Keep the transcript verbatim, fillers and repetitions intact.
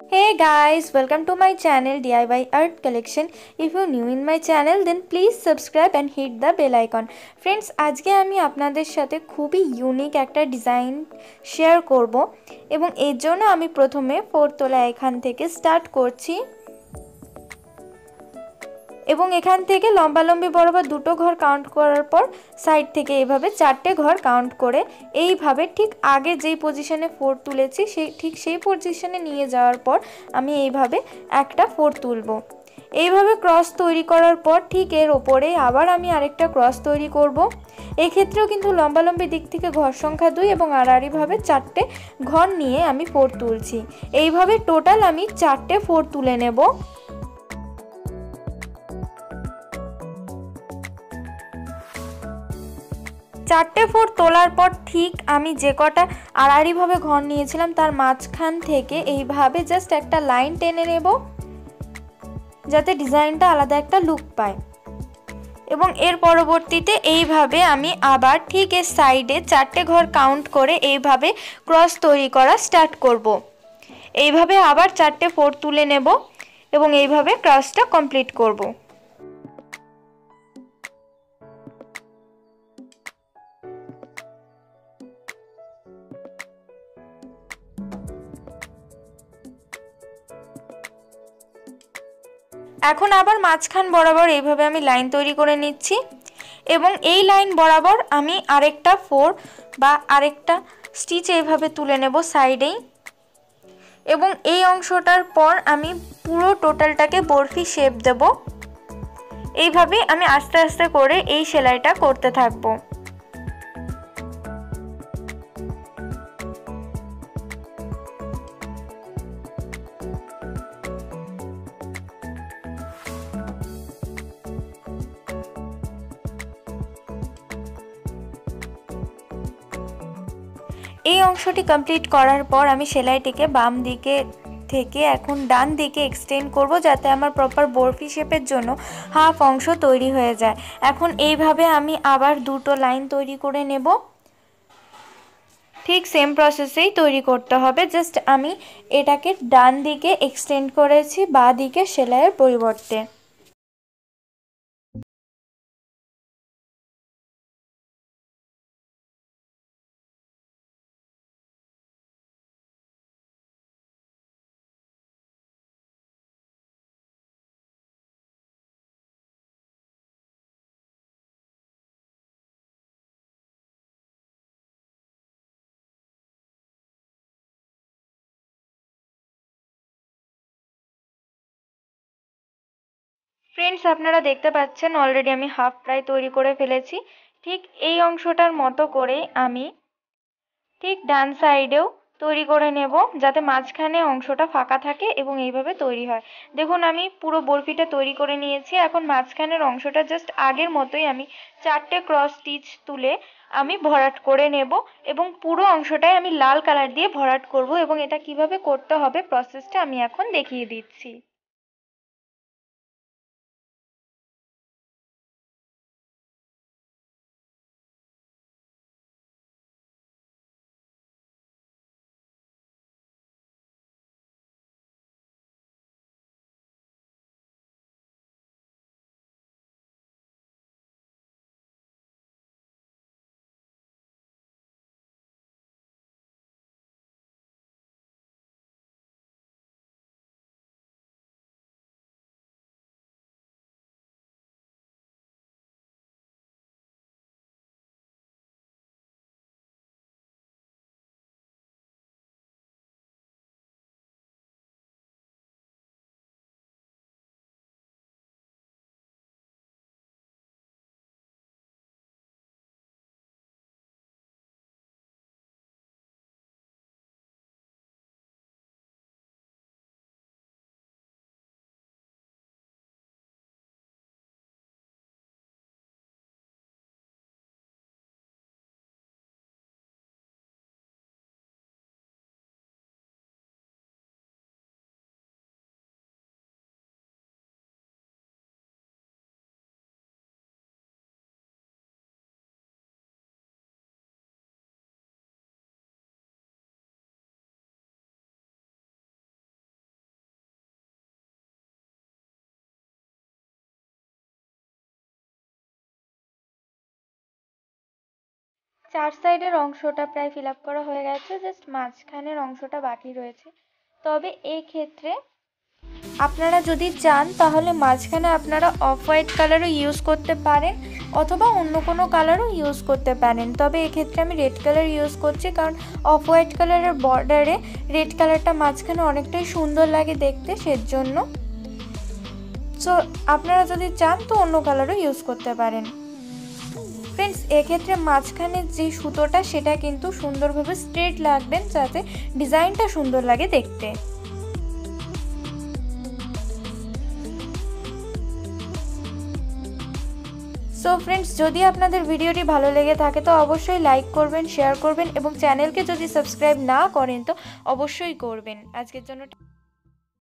Hey guys, welcome to my channel D I Y Art Collection. If you're new in my channel then please subscribe and hit the bell icon. Friends, আজকে আমি আপনাদের সাথে খুবই unique একটা design share করব এবং এর জন্য আমি প্রথমে ফোর তোলা এখান থেকে স্টার্ট করছি এবং এখান থেকে লম্বালম্বি বরাবর দুটো ঘর কাউন্ট করার পর সাইড থেকে এইভাবে চারটে ঘর কাউন্ট করে এইভাবে ঠিক আগে যেই পজিশনে ফোর তুলেছি সেই ঠিক সেই পজিশনে নিয়ে যাওয়ার পর আমি এইভাবে একটা ফোর তুলব। এইভাবে ক্রস তৈরি করার পর ঠিক এর ওপরে আবার আমি আরেকটা ক্রস তৈরি করব। এই ক্ষেত্রেও কিন্তু লম্বালম্বি দিক থেকে ঘর সংখ্যা দুই এবং আড়াআড়িভাবে চারটে ঘর নিয়ে আমি ফোর তুলছি। এইভাবে টোটাল আমি চারটে ফোর তুলে নেব। চারটে ফোর তোলার পর ঠিক আমি যে কটা আড়াআড়িভাবে ঘর নিয়েছিলাম তার মাঝখান থেকে এইভাবে জাস্ট একটা লাইন টেনে নেব যাতে ডিজাইনটা আলাদা একটা লুক পায় এবং এর পরবর্তীতে এইভাবে আমি আবার ঠিক এর সাইডে চারটে ঘর কাউন্ট করে এইভাবে ক্রস তৈরি করা স্টার্ট করব। এইভাবে আবার চারটে ফোর তুলে নেব এবং এইভাবে ক্রসটা কমপ্লিট করব। এখন আবার মাঝখান বরাবর এইভাবে আমি লাইন তৈরি করে নিচ্ছি এবং এই লাইন বরাবর আমি আরেকটা ফোর বা আরেকটা স্টিচ এইভাবে তুলে নেব সাইডেই এবং এই অংশটার পর আমি পুরো টোটালটাকে বরফি শেপ দেব। এইভাবে আমি আস্তে আস্তে করে এই সেলাইটা করতে থাকবো। এই অংশটি কমপ্লিট করার পর আমি সেলাইটিকে বাম দিকে থেকে এখন ডান দিকে এক্সটেন্ড করব যাতে আমার প্রপার বরফি শেপের জন্য হাফ অংশ তৈরি হয়ে যায়। এখন এইভাবে আমি আবার দুটো লাইন তৈরি করে নেব। ঠিক সেম প্রসেসেই তৈরি করতে হবে, জাস্ট আমি এটাকে ডান দিকে এক্সটেন্ড করেছি বাঁ দিকে সেলাইয়ের পরিবর্তে। ফ্রেন্ডস, আপনারা দেখতে পাচ্ছেন অলরেডি আমি হাফ প্রায় তৈরি করে ফেলেছি। ঠিক এই অংশটার মতো করে আমি ঠিক ডান সাইডেও তৈরি করে নেব যাতে মাঝখানে অংশটা ফাঁকা থাকে এবং এইভাবে তৈরি হয়। দেখুন আমি পুরো বরফিটা তৈরি করে নিয়েছি। এখন মাঝখানের অংশটা জাস্ট আগের মতোই আমি চারটে ক্রস স্টিচ তুলে আমি ভরাট করে নেব এবং পুরো অংশটাই আমি লাল কালার দিয়ে ভরাট করব এবং এটা কিভাবে করতে হবে প্রসেসটা আমি এখন দেখিয়ে দিচ্ছি। চার সাইডের অংশটা প্রায় ফিল আপ করা হয়ে গেছে, জাস্ট মাঝখানের অংশটা বাকি রয়েছে। তবে এই ক্ষেত্রে আপনারা যদি চান তাহলে মাঝখানে আপনারা অফ হোয়াইট কালারও ইউজ করতে পারেন অথবা অন্য কোনো কালারও ইউজ করতে পারেন। তবে এক্ষেত্রে আমি রেড কালার ইউজ করছি, কারণ অফ হোয়াইট কালারের বর্ডারে রেড কালারটা মাঝখানে অনেকটাই সুন্দর লাগে দেখতে, সেজন্য। সো আপনারা যদি চান তো অন্য কালারও ইউজ করতে পারেন। ফ্রেন্ডস, এক্ষেত্রে মাঝখানে যে সুতোটা সেটা কিন্তু সুন্দরভাবে স্ট্রেট লাগবেন, যাতে ডিজাইনটা সুন্দর লাগে দেখতে। সো ফ্রেন্ডস, যদি আপনাদের ভিডিওটি ভালো লেগে থাকে তো অবশ্যই লাইক করবেন, শেয়ার করবেন এবং চ্যানেলকে যদি সাবস্ক্রাইব না করেন তো অবশ্যই করবেন। আজকের জন্য